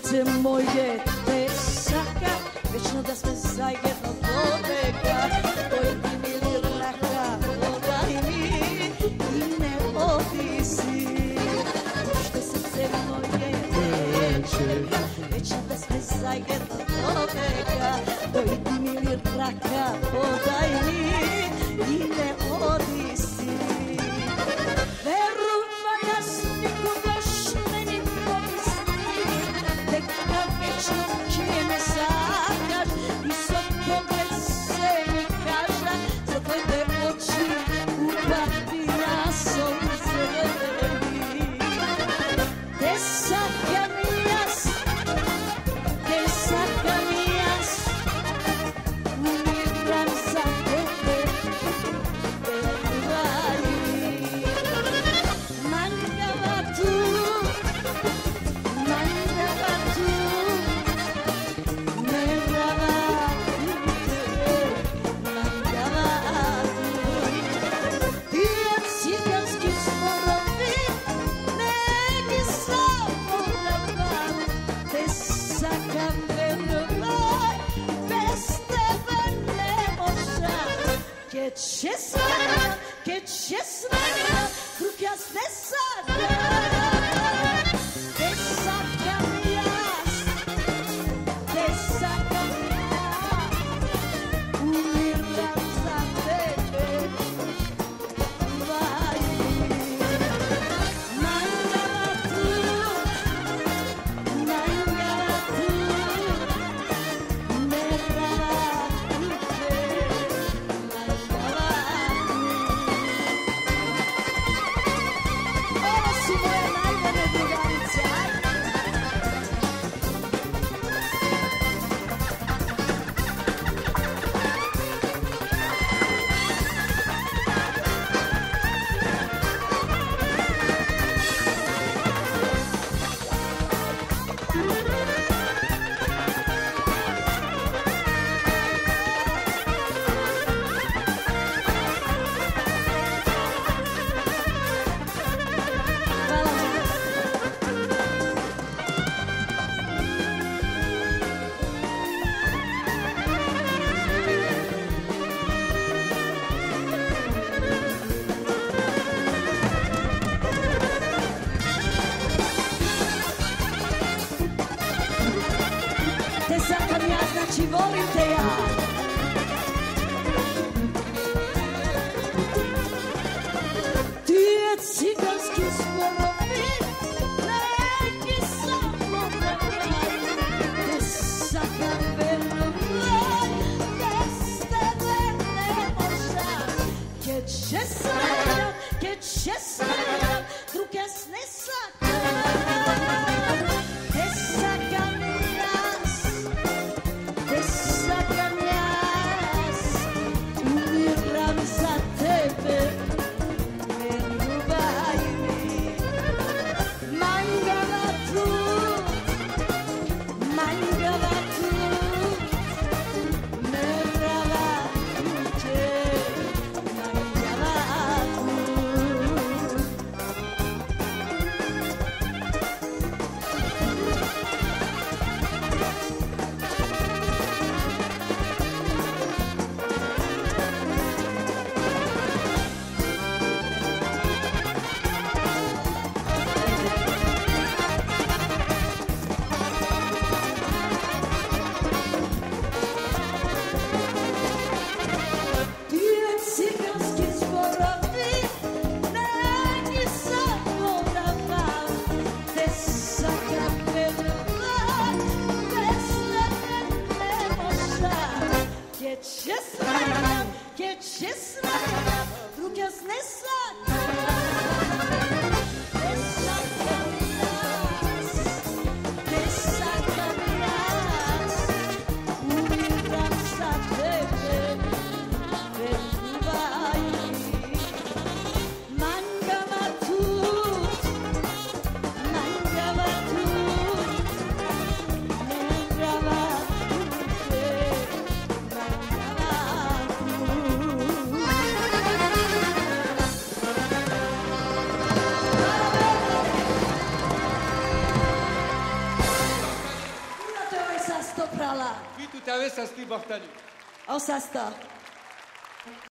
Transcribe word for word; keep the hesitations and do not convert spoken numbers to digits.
srce moje te saka, večno da sme zajedno do veka. Dojdi mi li raka, podaj mi i ne odisi. Što srce moje te saka, večno da sme zajedno do veka. Dojdi mi li raka, podaj mi i ne odisi. Che c'è sveglia, tu che stessa te sacarías, te sacarías, unirlas a te, vai, mangala tu, mangala tu, merrava znači volim te ja. Ti je ciganski sporovi, neki samo vraj, te sakam veruvaj, bez tebe ne možda. Keď će sredan, keď će sredan, druge sne sakam. Merci Bartali. En Sasta.